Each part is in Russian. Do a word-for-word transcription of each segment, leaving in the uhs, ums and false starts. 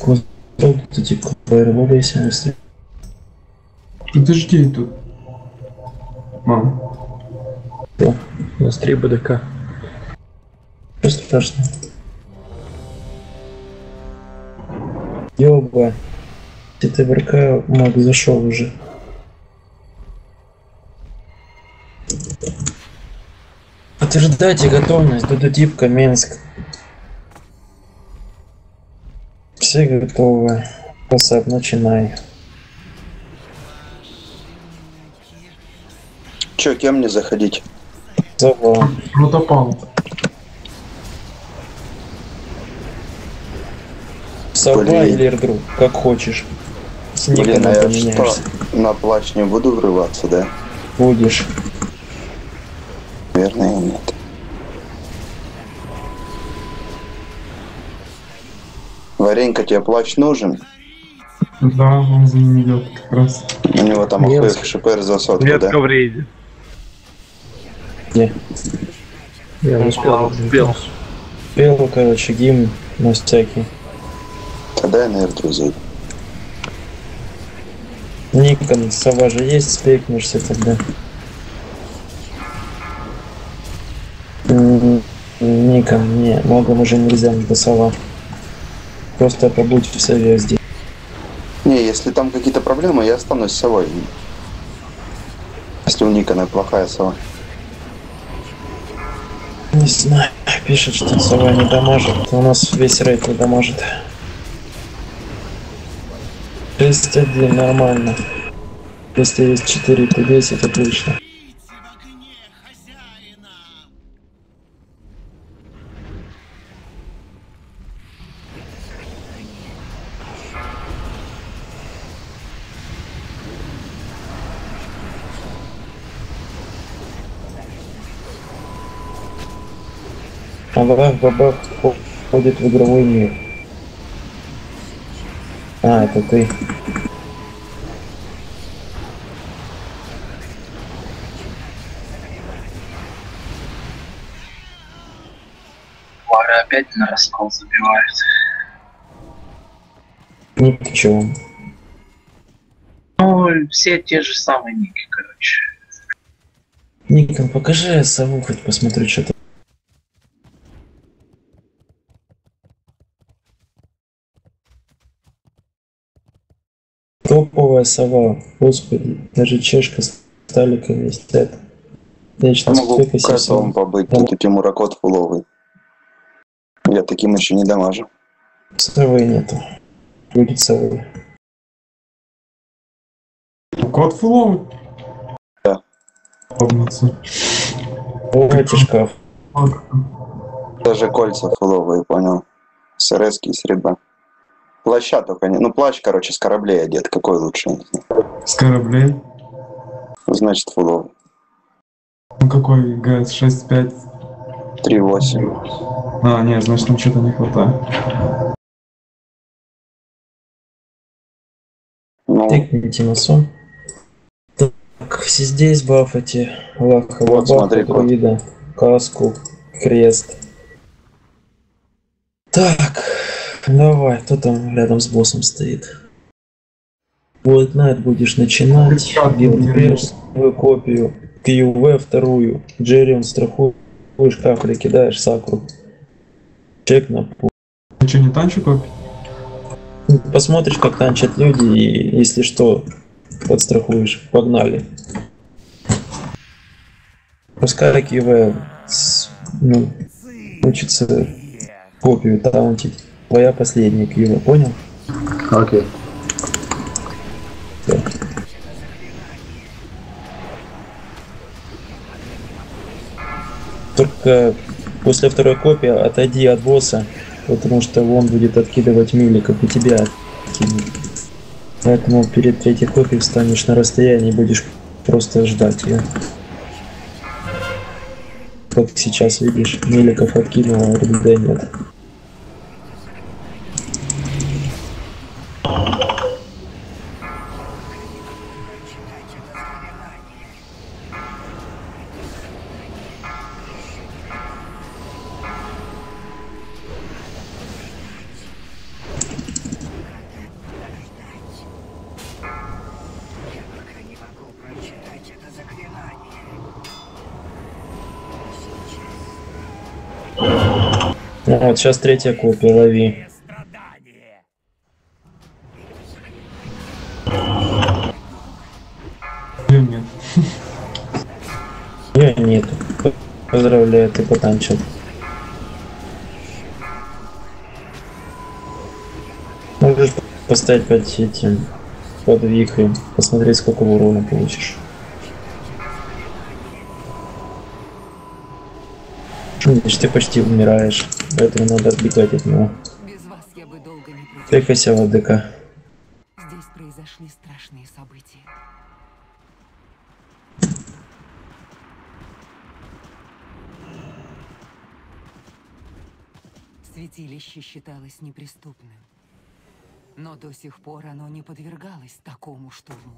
сквозь тут типа двигайся быстрее. Подожди тут. Мам. Да, у нас три БДК. Что страшно? Ёба. Ты в РК маг зашел уже. Подтверждайте готовность, Дудутип, Каменск. Все готовы. Посад, начинай. Чё, кем мне заходить? Сова. Протопал. Сова Блин. или Эрдру, как хочешь. С Блин, ником а я поменяешься. что, на плащ не буду врываться, да? Будешь. Наверное, нет. Варенька, тебе плащ нужен? Да, он за ним идет как раз. У него там Нет. охуев шипер за сотку, Нет, да? в рейде. Не. Я не успел. Успел. Успел, короче, гимн на всякий. Тогда я на Эрдру зайду. Никон, сова же есть, спекнешься тогда. М, Никон, не, могом уже нельзя, не сова. Просто побудь в сове здесь. Не, если там какие-то проблемы, я останусь совой. Если у Никона плохая сова. Не знаю, пишет, что сова не дамажит. У нас весь рейд не дамажит. шесть один, нормально. Если есть четыре, то десять, отлично. Бабах-бабах входит в игровой мир. А, это ты. Пары опять на раскол забивают. Ни к чему. Ну, все те же самые ники, короче. Никон, покажи сову, хоть посмотрю, что ты. Топовая сова, господи, даже чешка с сталиком есть это. Вечно Я могу спекайся кэсовым всё. побыть, Да. тут у Тимура кот фуловый. Я таким еще не дамажу. Совы нету. Будет совы. Кот фуловый? Да. Помнится. Давайте шкаф. Даже кольца фуловые, понял. С РС и серебра. Плаща только не... Ну, плащ, короче, с кораблей одет. Какой лучше? Не знаю. С кораблей. Значит, фуловый. Ну какой ГС шесть пять? три восемь. А, нет, значит там что-то не хватает. Ну, Тыкните на сон. Так, все здесь бафайте. Лаха, Вот, смотри, бафа, друида, каску, крест. Так, давай, кто там рядом с боссом стоит? Вот Найт будешь начинать. Билд первую копию, КЮВ вторую, Джеррион страхуешь, капли кидаешь, сакру. Чек на пул. Ты что, не танчу копить? Посмотришь, как танчат люди, и если что, подстрахуешь. Погнали. Пускай КЮВ с- ну, учится копию таунтить. Твоя последняя КЮВ, понял? окей. Да. Только после второй копии отойди от босса, потому что он будет откидывать миликов и тебя откинет. Поэтому перед третьей копией встанешь на расстоянии и будешь просто ждать ее. Как сейчас видишь, миликов откинула, а РД нет. Ну вот, сейчас третья копия, лови. Её нет. Ее нету. Поздравляю, ты потанчил. Можешь поставить под этим, под вихрем, посмотреть, сколько урона получишь. Видишь, ты почти умираешь, поэтому надо отбегать от него. Без вас я бы долго не протянула. Тыкайся в АДК. Здесь произошли страшные события. Святилище считалось неприступным, но до сих пор оно не подвергалось такому штурму.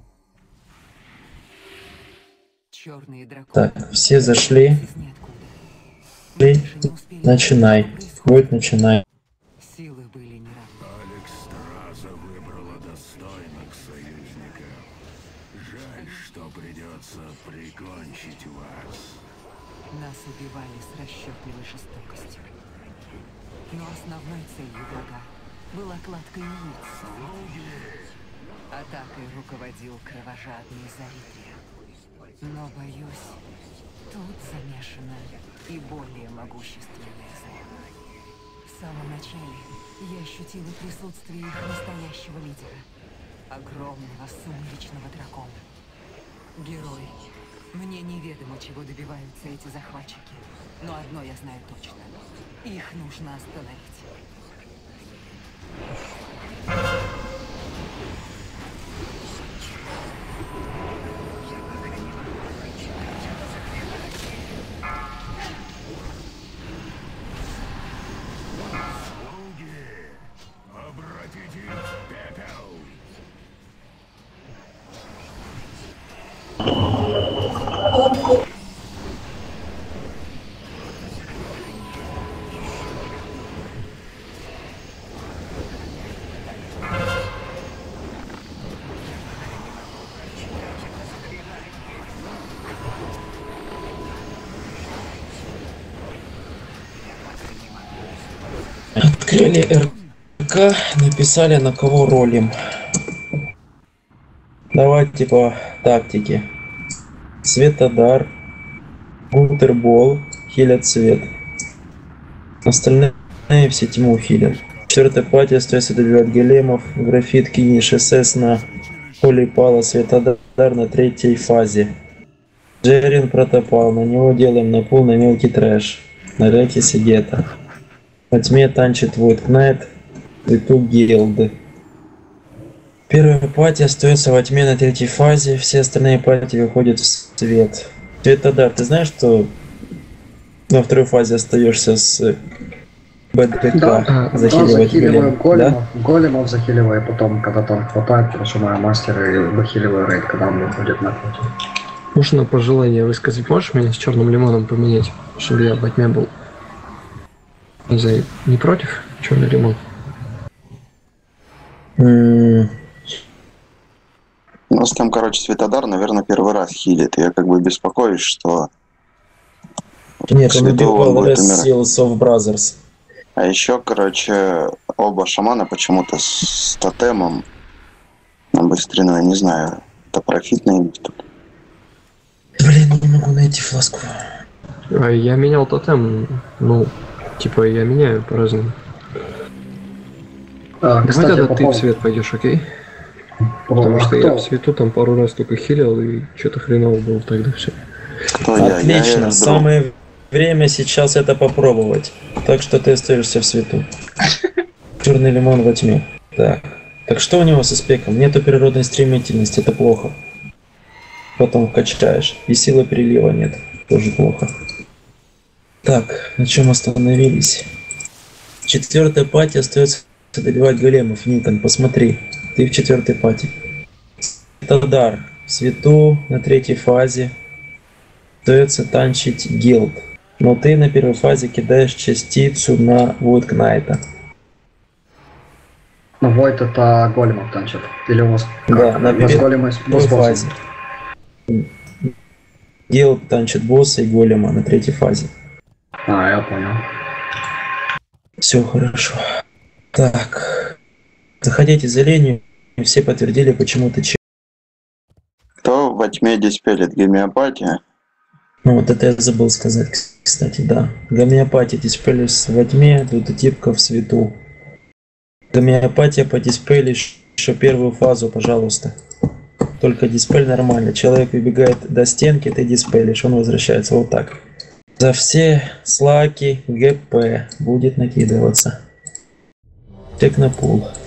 Черные драконы. Так, все зашли. из ниоткуда. Ты Даже не успели начинай. понять, что происходит. Будет начинай. Силы были неравны. Алекс Страза выбрала достойных союзников. Жаль, что придется прикончить вас. Нас убивали с расчетливой жестокостью. Но основной целью врага была кладка яиц. Атакой руководил кровожадный Зарития. Но, боюсь, тут замешано и более могущественное зло. В самом начале я ощутила присутствие их настоящего лидера. Огромного сумеречного дракона. Герой. Мне неведомо, чего добиваются эти захватчики. Но одно я знаю точно. Их нужно остановить. Слуги, обратитесь в пепел. Открыли РК, написали, на кого ролим. Давайте по тактике. Светодар, Гутербол, хилят свет. Остальные все тьму хилят. Четвертая партия остается добивать големов. Графит, киниш, СС на поле пала, Светодар на третьей фазе. Джерин протопал, на него делаем на пул на мелкий трэш. На Рекисе гетто. Во тьме танчит Void Knight, Свету Гилд. Первая пати остается во тьме на третьей фазе, все остальные пати выходят в свет. Светодар, ты знаешь, что на второй фазе остаешься с БДК, Да, захиливать захиливаю голем, големов, да? големов захиливаю, потом, когда там хватает, прожимаю мастера и выхиливаю рейд, когда он выходит на пути. Можно пожелание высказать? Можешь меня с черным лимоном поменять, чтобы я во тьме был? За... Не против? Черный лимон. М, У нас там, короче, Светодар, наверное, первый раз хилит. Я как бы беспокоюсь, что... Нет, он Свету он убивал будет Less умирать. Seals of Brothers. А еще, короче, оба шамана почему-то с тотемом на быстрину, я не знаю. Это профитные тут. Блин, не могу найти фласку. А я менял тотем, ну, типа я меняю по-разному. А, Давай кстати, тогда по ты в поводу- свет пойдешь, окей? по- Потому а что кто- я в свету там пару раз только хилил и что-то хреново было тогда все. Кто я? Я Отлично, Эрдл. самое время сейчас это попробовать. Так что ты остаешься в свету. Черный лимон во тьме. Так. Так что у него со спеком? Нету природной стремительности, это плохо. Потом качаешь. И силы перелива нет. Тоже плохо. Так, на чем остановились? Четвертая пати остается добивать големов. Никон, посмотри. Ты в четвертой пати. Светодар. В свету на третьей фазе. Остается танчить гилд. Но ты на первой фазе кидаешь частицу на Void Knight. Ну, Войт это големов танчит. Или у вас... Да, как? на У вас пер- големы с первой боссом. фазе. Гилд танчит босса и голема на третьей фазе. А, я понял. Все хорошо. Так. Заходите за линию. Все подтвердили, почему ты че. Кто во тьме диспелит? Гомеопатия? Ну вот это я забыл сказать, кстати, да. Гомеопатия диспелишь во тьме, двутипка в свету. Гомеопатия по диспелишь еще первую фазу, пожалуйста. Только диспель нормально. Человек выбегает до стенки, ты диспелишь, он возвращается вот так. За все слаки ГП будет накидываться. Технопул.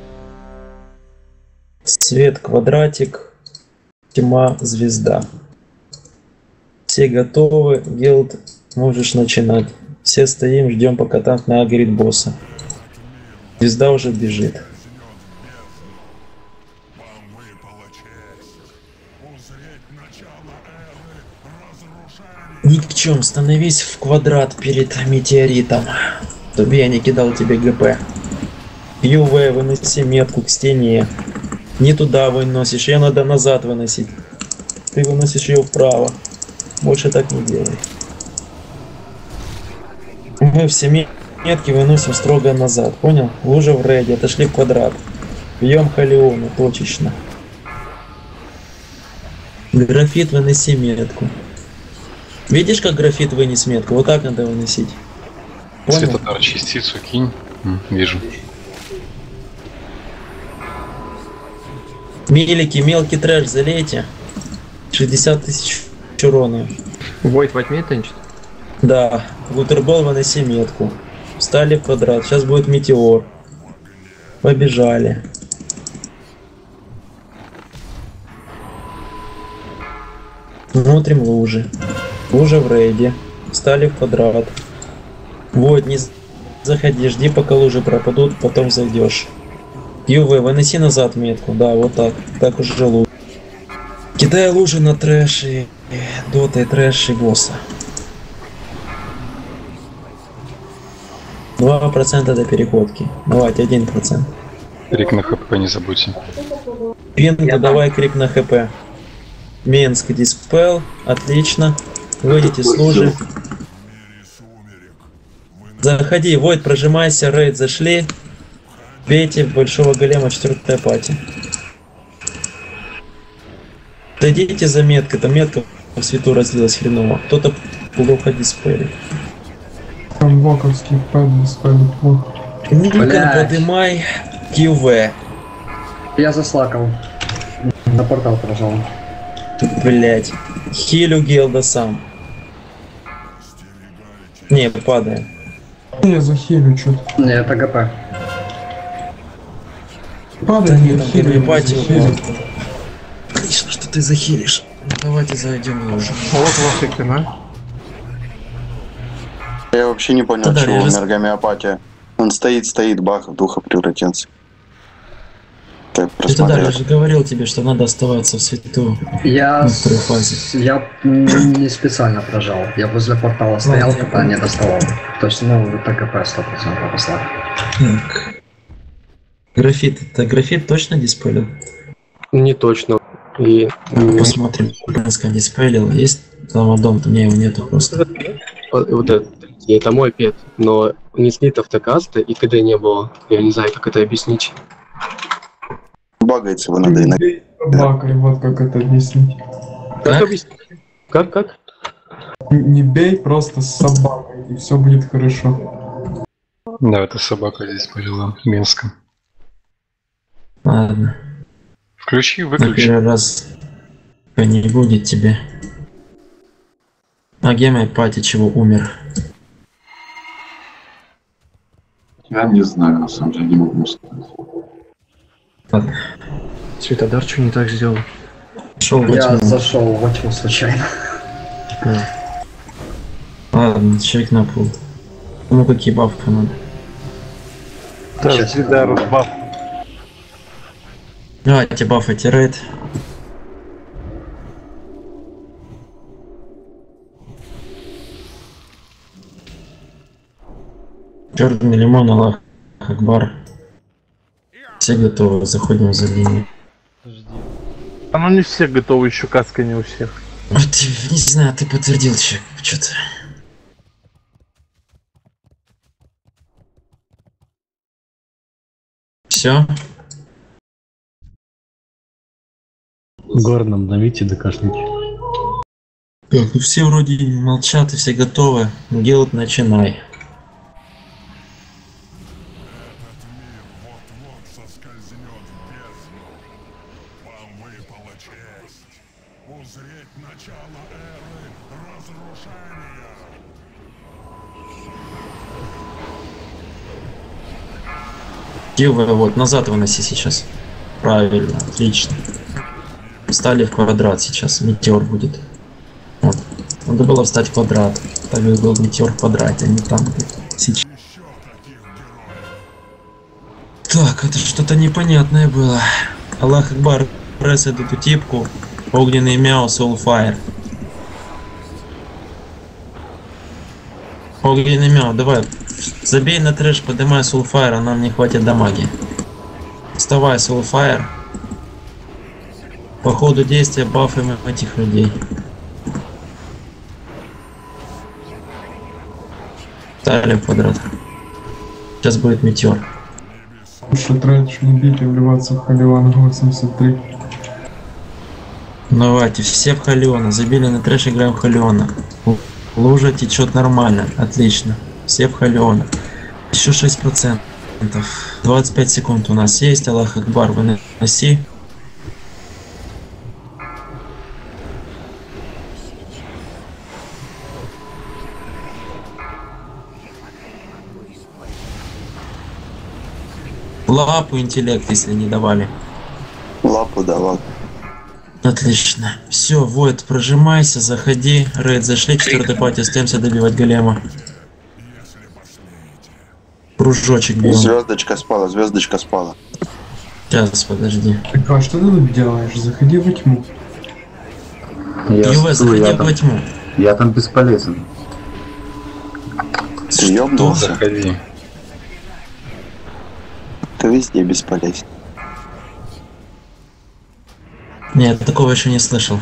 Свет квадратик, тьма звезда. Все готовы, Гилд, можешь начинать. Все стоим, ждем, пока танк нагорит босса. Звезда уже бежит. Ни к чем, становись в квадрат перед метеоритом, чтобы я не кидал тебе ГП. ю ви, выноси метку к стене. Не туда выносишь, ее надо назад выносить. Ты выносишь ее вправо. Больше так не делай. Мы все метки выносим строго назад, понял? Лужа в рейде, отошли в квадрат. Бьем Халиону, точечно. Графит, выноси метку. Видишь, как графит вынес метку? Вот так надо выносить. Понял? Светодар частицу кинь. М, вижу. Милики, мелкий трэш залейте. шестьдесят тысяч урона. Войд во тьме тынчит? Да, Гутербол, выноси метку. Встали в квадрат, сейчас будет метеор. Побежали. Смотрим лужи. Лужа в рейде. Встали в квадрат. Вот, не заходи, жди, пока лужи пропадут, потом зайдешь. ю ви, выноси назад метку. Да, вот так. Так уже лучше. Кидай лужи на трэш и дота и трэш и босса. два процента до переходки. Давайте, один процент. Крик на хп не забудьте. Пинг, давай крик на хп. Минск, диспел. Отлично. Выйдите с лужи. Заходи, Войд, прожимайся, рейд, зашли. Бейте большого голема, четвертая пати. Дойдите за меткой, там метка в свету разлилась хреново. Кто-то плохо диспелит. Там воковский пэд диспелит. Никон, подымай ю ви. Я за слаком. На портал прожал. Блять. Хилю Гелда сам. Не, падаем. Я захилю что-то. Не, это ГП. Падай, Да я нет, там хилю, грибать его. захилю. Отлично, что ты захилишь. Давайте зайдем в лужу. Вот ваши кино. Я вообще не понял, Да, чего я умер рас- гомеопатия. Он стоит, стоит, бах, в духа превратился. Так, Это да, я просмотрел. же говорил тебе, что надо оставаться в свету. Я, На второй фазе. с- я м, не специально прожал. Я возле портала стоял, я пока не доставал. То есть, ну, это ГП сто процентов послал. Так. Графит, это графит точно диспелил? Не точно. И Посмотрим. Блинска диспелил. Есть там дом, у меня его нету просто. вот вот это, это мой пет, но не слитов так каста и КД не было. Я не знаю, как это объяснить. Багается его надо иногда. Бей собакой, вот как это объяснить. Как Как? объяснить? Как, как? Н- Не бей просто с собакой, и все будет хорошо. Да, это собака здесь полила Минском. Ладно. Включи, На выключи. первый раз не будет тебе. А Гемай Пати чего умер? Я не знаю, на самом деле, не могу сказать. Ладно. Светодар что не так сделал? Шел в Я тьму. зашел в тьму случайно. Ладно, человек на пол. Кому какие бафы надо? Сейчас я баф. Давайте бафайте рейд. Черный лимон, Аллах Акбар. Все готовы, заходим за линию. А ну не все готовы, еще каска не у всех. Вот, не знаю, ты подтвердил, человек, что-то. Все. Горном давите ДКшники. Так, ну все вроде молчат и все готовы. Делать начинай. Кивы, вот, назад выноси сейчас. Правильно, отлично. Встали в квадрат сейчас, метеор будет. Вот. Надо было встать в квадрат. Так был метеор в квадрате, а не там, где сейчас. Так, это что-то непонятное было. Аллах Акбар, пресс эту типку. Огненный мяу, Soulfire. Огненный мяу, давай. Забей на трэш, поднимай Soulfire, а нам не хватит дамаги. Вставай, Soulfire. По ходу действия бафаем этих людей. Ставили в квадрат. Сейчас будет метеор. Что тратишь не бить и вливаться в Халион восемьдесят три. Давайте, все в Халиона. Забили на трэш, играем в Халиона. Лужа течет нормально, отлично. Все в Халиона. Еще шесть процентов. двадцать пять секунд у нас есть. Аллах Акбар, выноси. Лапу интеллект, если не давали. Лапу давал. Отлично. Все, Войд, прожимайся, заходи. Рейд, зашли, четвертый пати, остаемся добивать голема. Кружочек бьем. Звездочка спала, звездочка спала. Сейчас, подожди. Так, а что ты тут делаешь? Заходи во тьму. Я, Ю В, заходи я, там, во тьму. я там бесполезен. Ты ёбнулся? Заходи. Ты везде бесполезен. Нет, такого еще не слышал.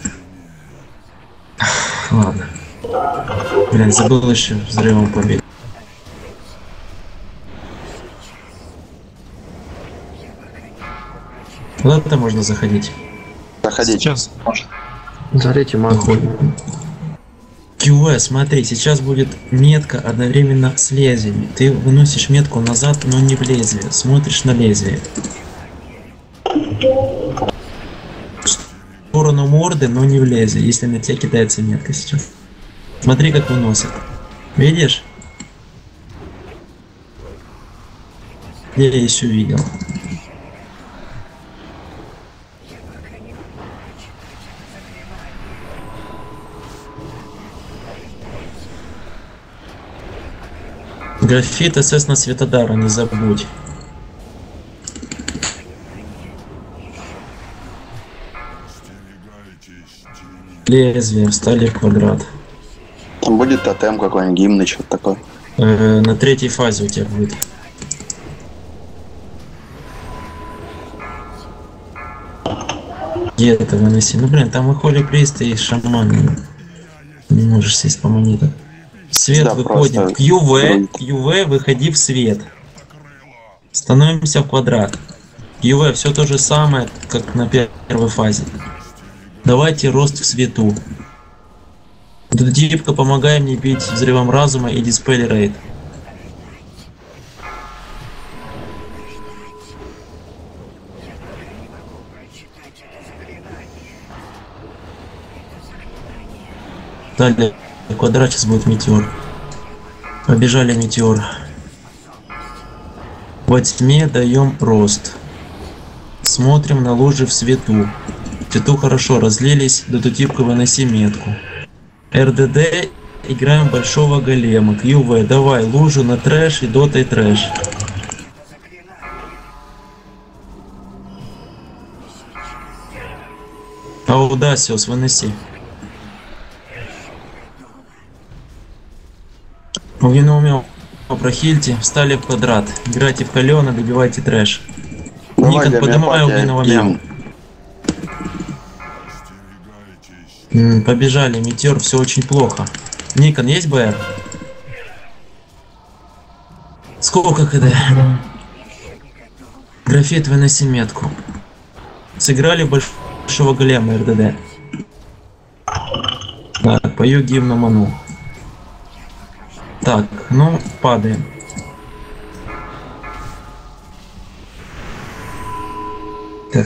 Ладно. Блин, забыл еще взрывом побить. Куда-то можно заходить. Заходи. Сейчас. Залейте магу. Q V, смотри, сейчас будет метка одновременно с лезвием. Ты выносишь метку назад, но не в лезвие. Смотришь на лезвие. В сторону морды, но не в лезвие, если на тебя кидается метка сейчас. Смотри, как выносит. Видишь? Я еще видел. Графит СС на Светодара, не забудь. Лезвие, встали в квадрат. Там будет тотем какой-нибудь, гимн, что-то такое. Э, на третьей фазе у тебя будет. Где это выноси? Ну блин, там и холи присты, и шаман. Не можешь сесть по монетам. Свет, да, выходим. Q V, Q V, выходи в свет. Становимся в квадрат. Q V, все то же самое, как на первой фазе. Давайте рост в свету. Тут дипка, помогай мне бить взрывом разума и диспель рейд. Далее в квадрате сейчас будет метеор. Побежали метеор. Во тьме даем рост. Смотрим на лужи в свету. В свету хорошо разлились, до тутипка выноси метку. эр дэ дэ играем большого голема. Q V, давай лужу на трэш и дотай трэш. Аудасиус, выноси. Огненный умел прохильте, встали в квадрат. Играйте в Халиона, добивайте трэш. Давай, Никон, поднимай огненного мяу. М, побежали, метеор, все очень плохо. Никон, есть БР? Сколько КД? Графит, выноси метку. Сыграли большого голема РДД. Так, пою гимну Ману. Так, ну, падаем. Так.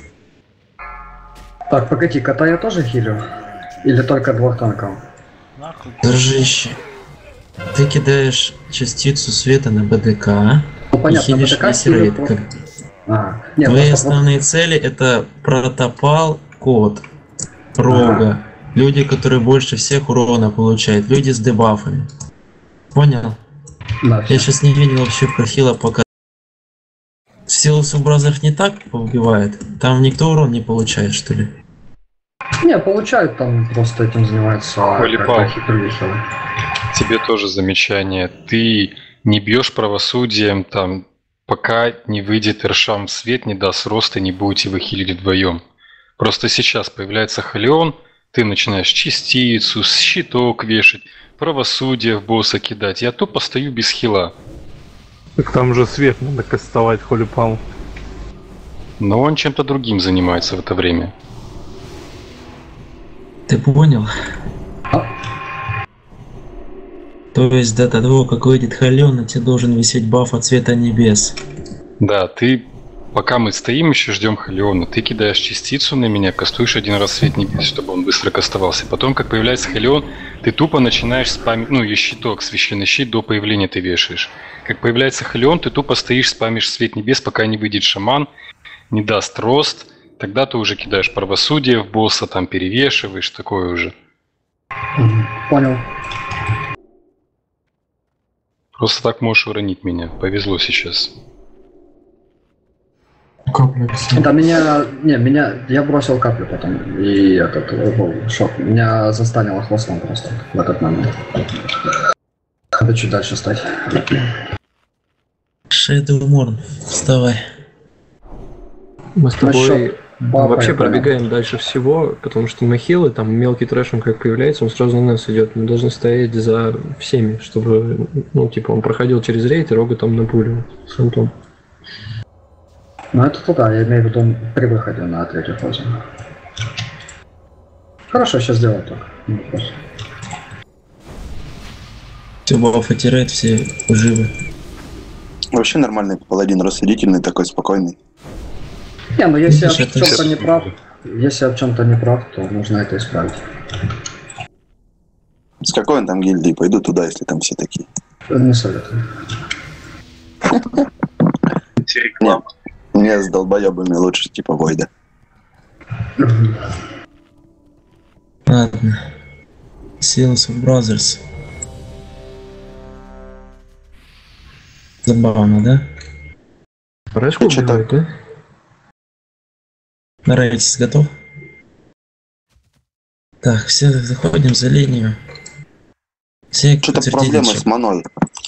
Так, погоди, кота я тоже хилю? Или только двух танков? Дружище, ты кидаешь частицу света на БДК Ну, и понятно, хилишь БДК весь хилю рейд. просто- Как- Ага. Нет, Твои просто- основные цели это протопал, кот, рога, люди, которые больше всех урона получают, люди с дебафами. Понял? Да, Я сейчас не видел вообще профила пока. Силус Бразерс не так убивает? Там никто урон не получает, что ли? Не, получают там, просто этим занимаются. Валипал. как-то хитрые хилы. Тебе тоже замечание. Ты не бьешь правосудием, там, пока не выйдет Эршам в свет, не даст роста, не будете вы хилить вдвоем. Просто сейчас появляется Халион, ты начинаешь частицу, щиток вешать, правосудие в босса кидать. Я тупо стою без хила. Так там же свет надо кастовать, холипал. Но он чем-то другим занимается в это время. Ты понял? То есть до того, как выйдет Халион, на тебе должен висеть баф от цвета небес. Да, ты, пока мы стоим еще ждем Халиона, ты кидаешь частицу на меня, кастуешь один раз свет небес, чтобы он быстро кастовался. Потом, как появляется Халион, ты тупо начинаешь спамить, ну и щиток, священный щит до появления ты вешаешь. Как появляется Халион, ты тупо стоишь, спамишь свет небес, пока не выйдет шаман, не даст рост, тогда ты уже кидаешь правосудие в босса, там перевешиваешь, такое уже. Понял. Просто так можешь уронить меня. Повезло сейчас. Капля все. Да меня, не, меня, я бросил каплю потом, и этот, был шок, меня застанило хвостом просто в этот момент. Надо чуть дальше стать. Шэдоу Морн, вставай. Мы с тобой Насчёт бафа вообще я понял. пробегаем дальше всего, потому что мы хилы, там мелкий трэш, он как появляется, он сразу на нас идет. Мы должны стоять за всеми, чтобы, ну, типа, он проходил через рейд и рога там напуливал с антом. Ну это туда, я имею в виду при выходе на третью фазу. Хорошо, сейчас сделаю так. Не вопрос. Все бафы теряет, все живы. Вообще нормальный паладин, рассудительный, такой спокойный. Не, ну если я в Видишь, это чем-то всё- не прав, если я в чем-то не прав, то нужно это исправить. С какой он там гильдии? Пойду туда, если там все такие. Не советую. Нет, мне с долбоебами лучше, типа Войда. Ладно. Sales of Brothers. Забавно, да? Рэшку Ты чё убивает, да? Нравитесь, готов? Так, все заходим за линию. Все Что-то подтвердили, проблема чё. с маной.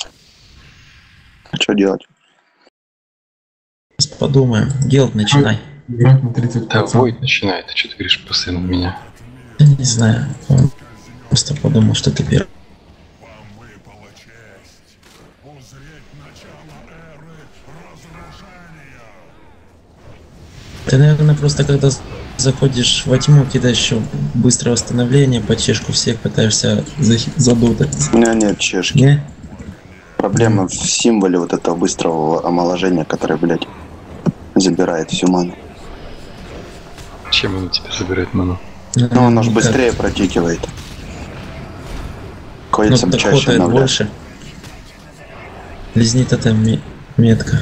Что делать? Сейчас подумаем. Гелд, начинай. Играть на тридцать Да, процентов. Войд начинает. Ты что ты говоришь постоянно в меня? Я не знаю. Он просто подумал, что ты первый. Вам выпала честь узреть начало эры разрушения. Ты, наверное, просто когда заходишь во тьму, кидаешь еще быстрое восстановление, по чешку всех пытаешься захи- задутать. У меня нет чешки. Не? Проблема в символе вот этого быстрого омоложения, которое, блядь, забирает всю ману. Чем он у тебя забирает ману? Ну, оно же Никак. быстрее протикивает. Ну, Кольцам так чаще хватает обновляют. больше. Лизнит это ми- метка.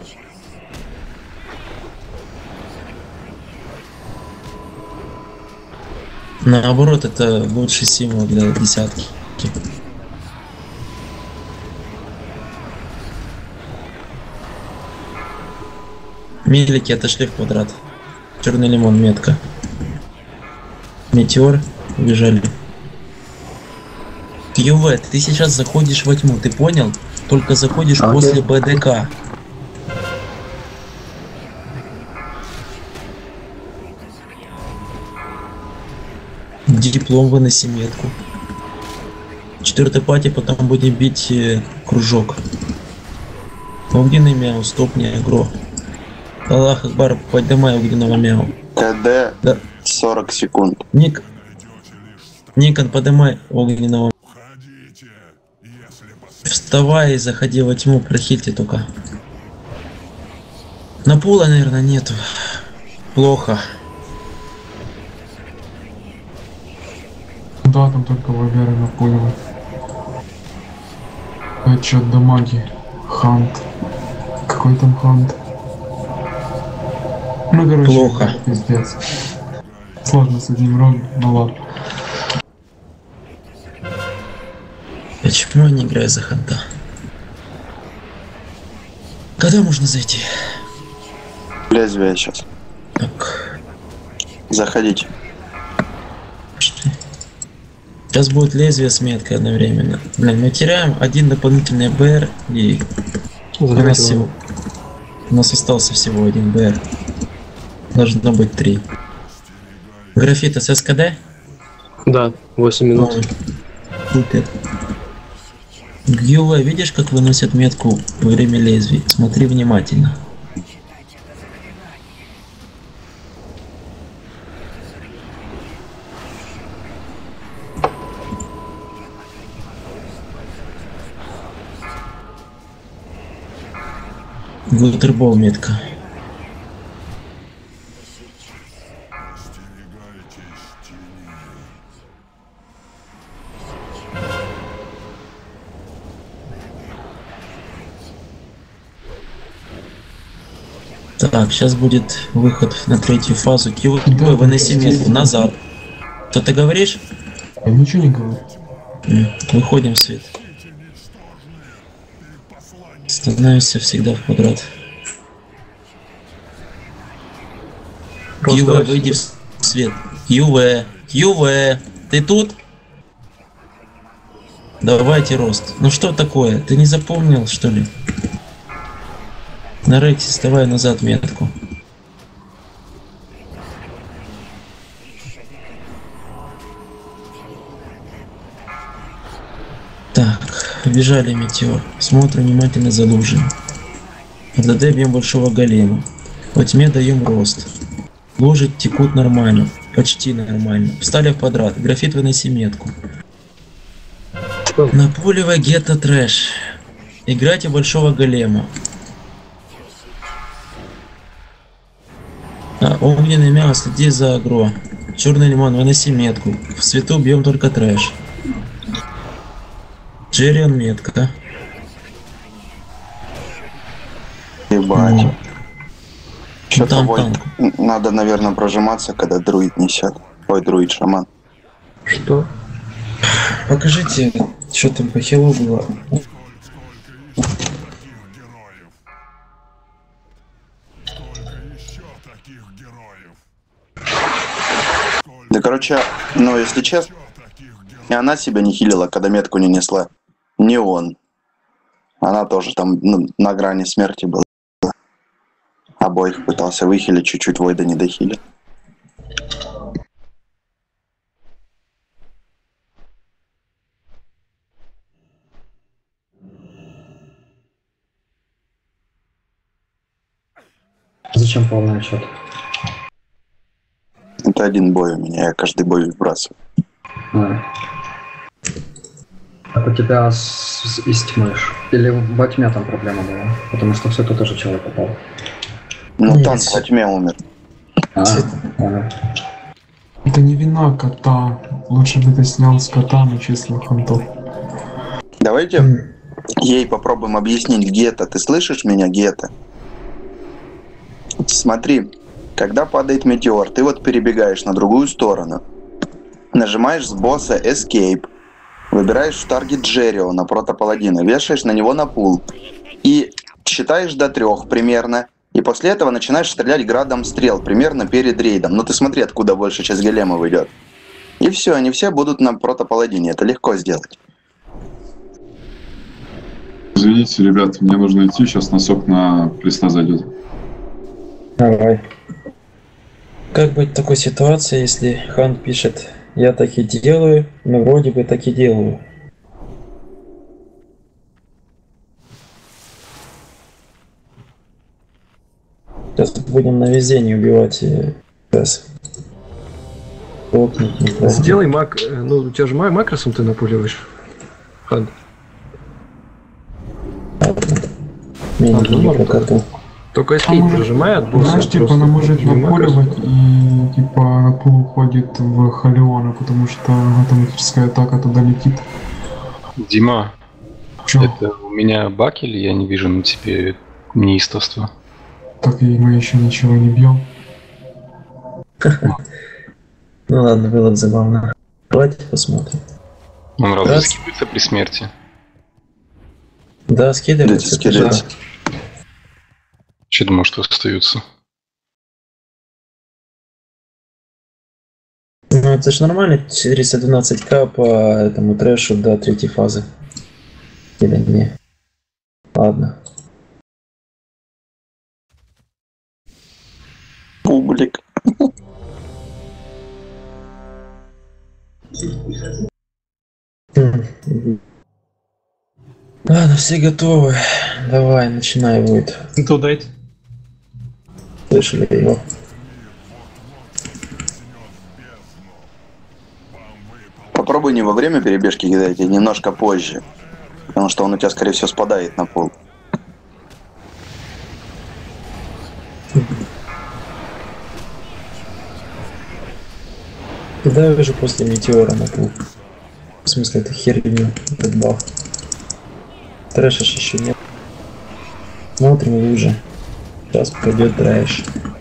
Наоборот, это лучший символ для десятки. Мелики отошли в квадрат. Черный лимон, метка. Метеор, убежали. ЮВ, ты сейчас заходишь во тьму, ты понял? Только заходишь Окей. после БДК. Диплом выноси метку. Четвертый пати, потом будем бить э, кружок. Огненный мяу, стоп, не агро. Аллах Акбар, поднимай огненного мяу. КД Да. сорок секунд. Ник... Никон, поднимай огненного. Вставай и заходи во тьму, прохильте только. На пула, наверное, нету. Плохо. Да, там только Валера напуливал. Отчет дамаги. Хант. Какой там хант? Ну, короче, Плохо. Пиздец. Сложно с одним рогом, ну ладно. Почему я не играю за ханта? Когда можно зайти? Лезвие сейчас. Так. Заходите. Сейчас будет лезвие с меткой одновременно. Блин, мы теряем один дополнительный БР и у нас, всего... у нас остался всего один БР. Должно быть три. Графита с СКД? Да, восемь минут. Супер. Гюва, видишь, как выносят метку во время лезвий? Смотри внимательно. Глутербол метка. Так, сейчас будет выход на третью фазу. Киво, Да, выноси да, метку назад. Что ты говоришь? Я ничего не говорю. М, Выходим в свет. Становимся всегда в квадрат. Юве, выйди в свет. Юве, Юве, ты тут? Давайте рост. Ну что такое? Ты не запомнил, что ли? На Рексе вставай назад метку. Так, побежали метеор. Смотрим внимательно за лужей. АДД бьем большого голема. Во тьме даем рост. Лужи текут нормально. Почти нормально. Встали в квадрат. Графит выноси метку. Напуливай гетто трэш. Играйте большого голема. А, огненный мяу, следи за агро. Черный лимон, выноси метку. В свету бьем только трэш. Джеррион метка. Ебать. Ну. Что-то Там, вой- там. надо, наверное, прожиматься, когда друид несет. Ой, друид, шаман. Что? Покажите, что там по хилу было. Да, короче, ну, если честно, и она себя не хилила, когда метку не несла. Не он. Она тоже там, ну, на грани смерти была. Обоих пытался выхилить, чуть-чуть Войда не дохили. Зачем полный отчет? Это один бой у меня, я каждый бой выбрасываю. А. Так у тебя с, с, из тьмы ж? Или во тьме там проблема была? Потому что все тут тоже человек попал. Ну, Нет. танк во тьме умер. А, ага. Это не вина кота. Лучше бы ты снял с кота, начислил хантов. Давайте ей попробуем объяснить, Гетто. Ты слышишь меня, Гетто? Смотри, когда падает метеор, ты вот перебегаешь на другую сторону. Нажимаешь с босса Escape. Выбираешь таргет Джеррио на протопаладина. Вешаешь на него на пул. И считаешь до трех примерно. И после этого начинаешь стрелять градом стрел примерно перед рейдом. Ну ты смотри, откуда больше сейчас големов идет. И все, они все будут на протопаладине. Это легко сделать. Извините, ребят, мне нужно идти, сейчас носок на листа зайдет. Давай. Как быть в такой ситуации, если хан пишет, я так и делаю, но вроде бы так и делаю. Сейчас будем на везение убивать и... Сейчас. Окнуть, не помню. Сделай мак... э, Ну, у тебя же ма- макросом ты напуливаешь. Хад. Не, А, не, ну, не можно прокатал. Только эскейп может- прожимай от босса. Знаешь, типа просто она может не макрос. напуливать и типа на пул уходит в Халиона, потому что автоматическая атака туда летит. Дима, Чё? это у меня баг или я не вижу на тебе неистовства? Так и мы еще ничего не бьем. Ну ладно, было забавно. Давайте посмотрим. Он разве Раз. скидывается при смерти? Да, Дайте, скидывается. скидайте. Че думал, что остаются? Ну это ж нормально, четыреста двенадцать ка по этому трэшу до третьей фазы. Или не? Ладно. Публик. М. Ладно, все готовы. Давай, начинай, будет. Инту дайте. Слышали его? Попробуй не во время перебежки кидать, а немножко позже. Потому что он у тебя, скорее всего, спадает на пол. Куда уже после метеора на пул? В смысле, это херню, этот баф. Трэша ж еще нет. Смотрим лужи. Сейчас пойдет трэш.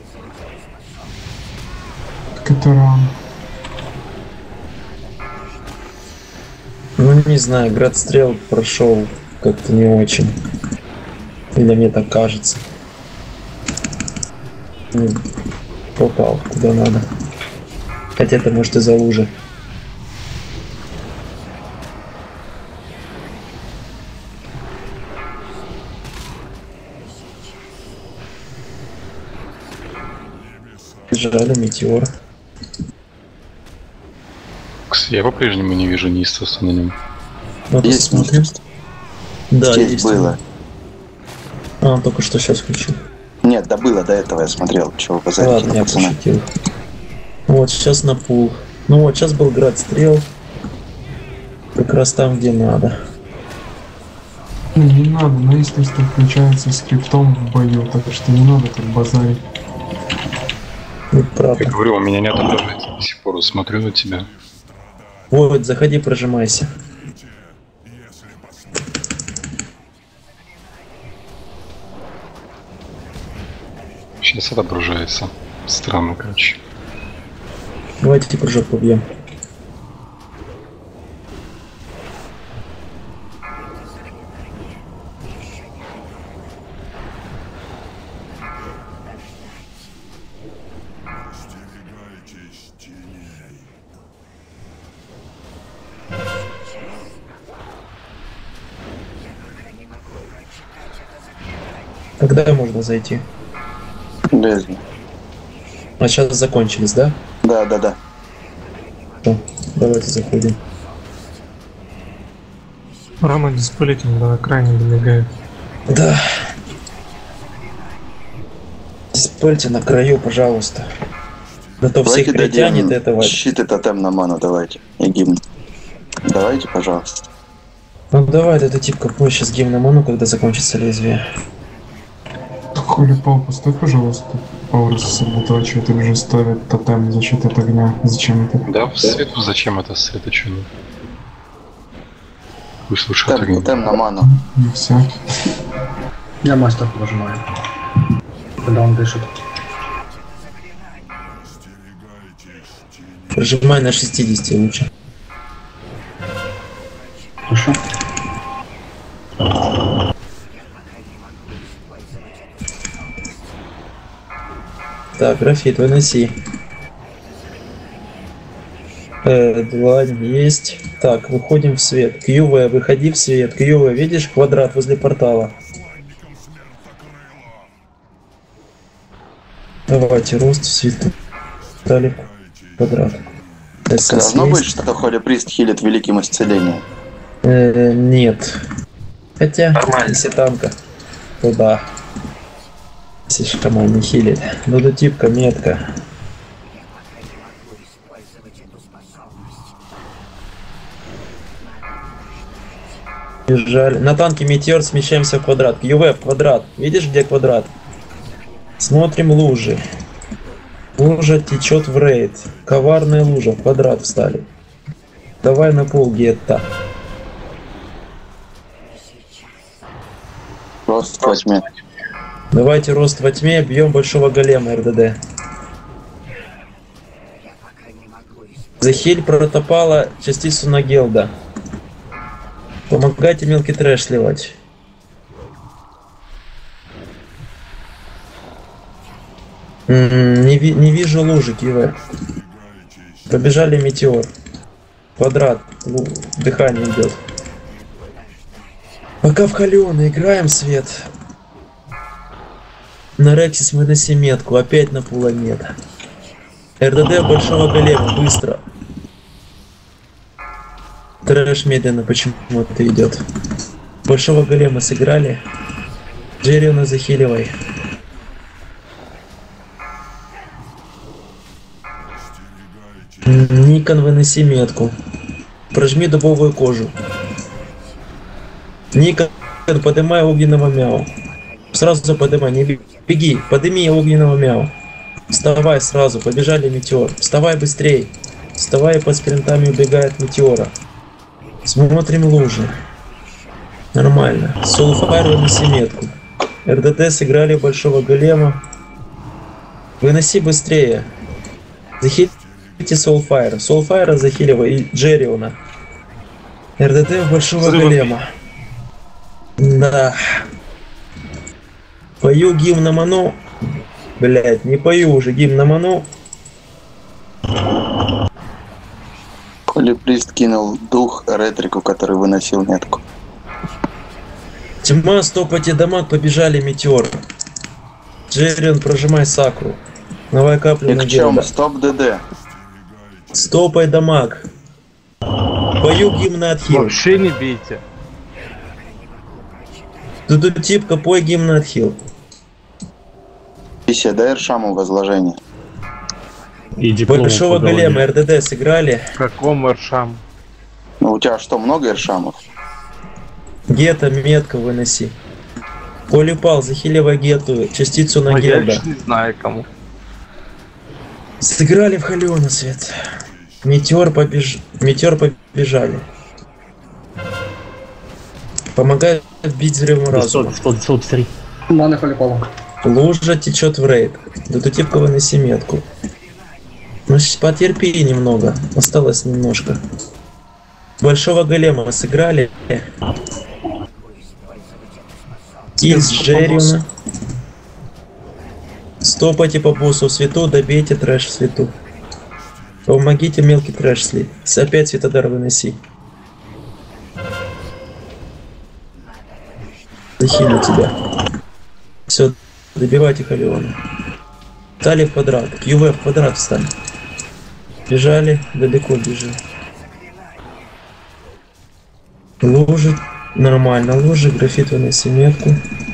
Так это рано. Ну не знаю, град стрел прошел как-то не очень. Или мне так кажется. Ну, попал куда надо. Хотя это может из-за лужи. Жаль, метеор. Кстати, я по-прежнему не вижу неистовства на нем. Вот Есть посмотрим. Да, Здесь есть. было. А, он только что сейчас включил. Нет, да было, до этого я смотрел. Чего вы базарите Ладно, на я пацана. пошутил. Вот, сейчас на пул. Ну вот, сейчас был град стрел. Как раз там, где надо. Ну, не надо, на истинство включается скриптом в бою, так что не надо тут базарить. Ну, Я правда. говорю, у меня нет интернета до сих пор, смотрю на тебя. Вот, заходи, прожимайся. Сейчас отображается. Странно, короче. Давайте кружок побьем. Остерегайтесь теней. Когда можно зайти? Лезли. А сейчас закончились, да? Да, да, да. Всё, давайте заходим. Рано диспелитель на крайне добегает. Да. Диспельте на краю, пожалуйста. Да то всех Давайте притянет дадим этого. щит и тотем на ману, давайте. И гимн. Давайте, пожалуйста. Ну давай, это тип какой сейчас гимн ману, когда закончится лезвие. Хули пол, поставь, пожалуйста, пауэр сосредоточивает или же ставит тотем защиты от огня. Зачем это? Да, в свету зачем это сосредоточено? Пусть лучше от Тотем, огня. тотем на ману. Не всякий. Я мастер нажимаю. Когда он дышит. Прожимай на шестидесяти лучше. Хорошо. Так, графит, выноси. Э, длань есть. Так, выходим в свет. Q V, выходи в свет. Q V, видишь квадрат возле портала? Давайте, рост в свету. Дали квадрат. эс эс Должно есть. быть, что Холи Прист хилит великим исцелением. Э, нет. Хотя, Нормально. если танка, то да. Если шаман не хилит. Дудутипка, метка. Бежали. На танке метеор, смещаемся в квадрат. ю ви в квадрат. Видишь, где квадрат? Смотрим лужи. Лужа течет в рейд. Коварная лужа. В квадрат встали. Давай на пол гетто. Рост во тьме. Давайте рост во тьме. Бьем большого голема эр дэ дэ. Захиль протопала частицу на Гелда. Помогайте мелкий трэш сливать. М-м, не, ви не вижу лужи, Киве. Побежали метеор. Квадрат. Лу дыхание идет. Пока в Халиона играем, Свет. На Рексис мы на семетку. Опять на пула нет. эр дэ дэ большого голема. Быстро. Трэш медленно почему-то идет. Большого голема сыграли. Джерриона захиливай. Никон, выноси метку. Прожми дубовую кожу. Никон, подымай огненного мяу. Сразу подымай, не беги. Подыми огненного мяу. Вставай сразу, побежали метеор. Вставай быстрей. Вставай, под спринтами убегает метеора. Смотрим лужи. Нормально. Soulfire, выноси метку. эр дэ дэ сыграли большого голема. Выноси быстрее. Захилите Soulfire. Soulfire захиливай и Джерриона. эр дэ дэ большого голема. Да. Пою гимн на ману. Блять, не пою уже гимн на ману. Колебрист кинул дух ретрику, который выносил метку. Тьма, стопайте дамаг, побежали метеор. Джеррион, прожимай сакру. Новая капля на Гелда. Стоп ДД. Стопай дамаг. Пою гимн на отхил. Вообще не бейте. Дудутипка, пой гимн на отхил. Исия, дай Эршаму возложение. И большого голема эр дэ дэ сыграли. Каком Эршам? Ну у тебя что, много Эршамов? Гетто, метка выноси. Коли упал, захиливай гетту, частицу на а Гелда. Я не знаю кому. Сыграли в Халиона, Свет. Метеор побеж... Метеор побежали. Помогает бить взрывом разума. Маны Холипала. Лужа течет в рейд. Дудутипка, выноси метку. Ну, потерпи немного. Осталось немножко. Большого голема сыграли. Из Джерриона. Стопайте по боссу в свету, добейте трэш в свету. Помогите мелкий трэш слить. Опять Светодар выноси. Захилю тебя. Все, добивайте Халиона. Встали в квадрат. ю ви в квадрат встали. Бежали, далеко бежи. Лужи. Нормально. Лужи, графит выноси метку.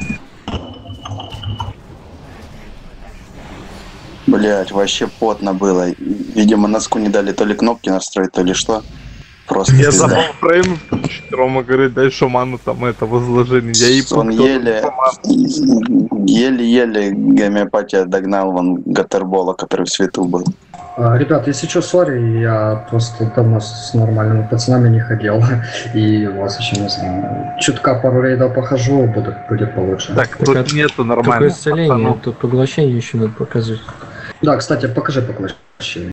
Блять, вообще потно было. Видимо, носку не дали то ли кнопки настроить, то ли что. Просто я пизда. забыл фрейм включить. Рома говорит, дай шаману там это возложение. Я и Он еле, еле-еле гомеопатия догнал вон Гаттербола, который в свету был. А, ребят, если что, сори, я просто давно с нормальными пацанами не ходил. И вас еще не знаю. Чутка пару рейдов похожу, будет, будет получше. Так, тут Так, нету Какое нормального. исцеление? Тут поглощение еще надо показывать. Да, кстати, покажи поглощение.